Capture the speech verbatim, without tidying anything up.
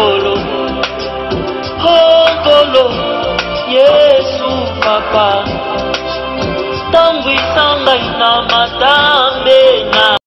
Honkolo, Honkolo, Yesu Papa, Tangwi Sanga ina matambe na